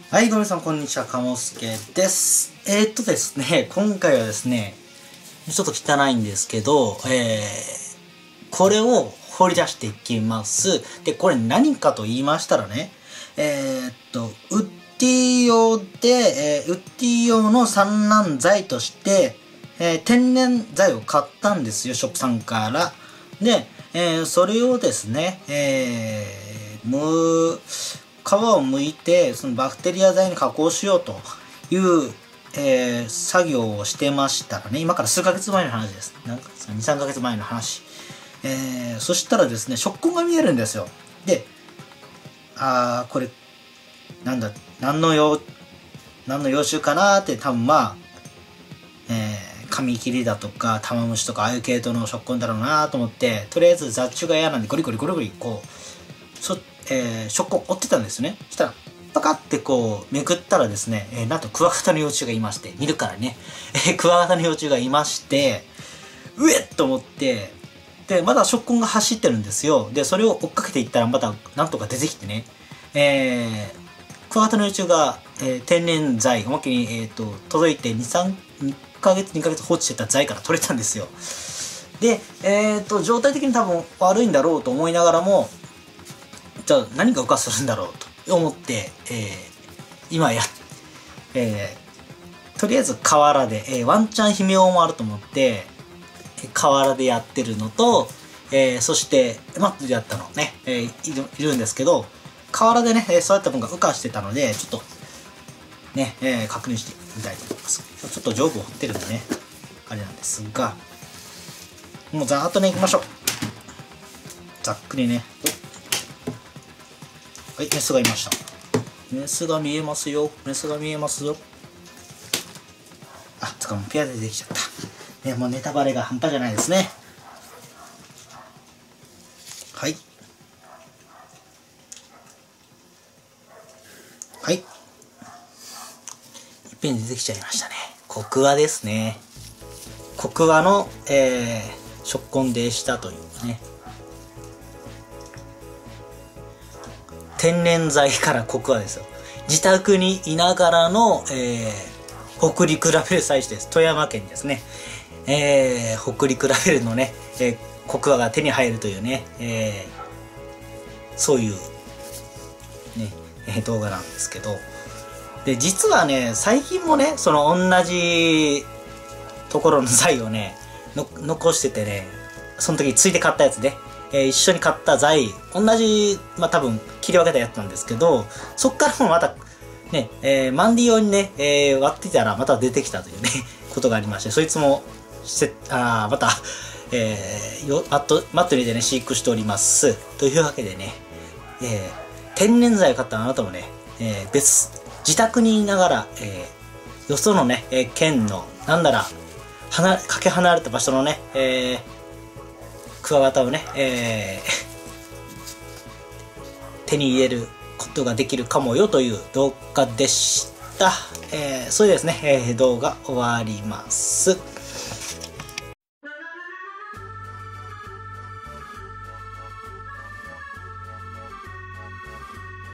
はい、ごめんなさい、こんにちは、かもすけです。ですね、今回はですね、ちょっと汚いんですけど、これを掘り出していきます。で、これ何かと言いましたらね、ウッディ用で、ウッディ用の散乱剤として、天然剤を買ったんですよ、ショップさんから。で、それをですね、皮を剥いてそのバクテリア剤に加工しようという、作業をしてましたらね、今から数ヶ月前の話です。なんか2、3ヶ月前の話。そしたらですね、食痕が見えるんですよ。で、これ、何の幼虫かなーって多分カミキリだとかタマムシとかああいう系統の食痕だろうなと思って、とりあえず雑虫が嫌なんでゴリゴリこう、食痕を追ってたんですよね。そしたらパカってこうめくったらですね、なんとクワガタの幼虫がいまして、見るからね、クワガタの幼虫がいまして、うえっと思って、でまだ食痕が走ってるんですよ。でそれを追っかけていったらまたなんとか出てきてね、クワガタの幼虫が、天然剤おまけに、届いて2ヶ月放置してた剤から取れたんですよ。で、状態的に多分悪いんだろうと思いながらも、じゃあ何が浮かするんだろうと思って、とりあえず河原で、ワンチャン悲鳴もあると思って河原でやってるのと、そしてマットでやったのね、いるんですけど、河原でね、そうやったものが浮かしてたので、ちょっとね、確認してみたいと思います。ちょっと上部を掘ってるんでね、あれなんですが、もうざーっとね、いきましょう。ざっくりね。はい、メスがいました。メスが見えますよ。つかもピアでできちゃった。ね、もうネタバレが半端じゃないですね。はい。はい。いっぺんに出てきちゃいましたね。コクワですね。コクワの、食痕でしたというね。天然剤からコクワですよ。自宅にいながらの、北陸ラベル採取です。富山県ですね。北陸ラベルのね、コクワが手に入るというね、そういう、ね、動画なんですけど。で、実はね、最近もね、その同じところの剤をね、残しててね、その時ついて買ったやつで、一緒に買った剤、同じ、多分切り分けたやつなんですけど、そっからもまたね、マンディ用にね、割ってたらまた出てきたというねことがありまして、そいつもまた、マットに入れてね飼育しております。というわけでね、天然剤を買ったあなたもね、自宅にいながら、よそのね、県のなんならかけ離れた場所のね、クワガタをね、手に入れることができるかもよという動画でした。それでですね、動画終わります。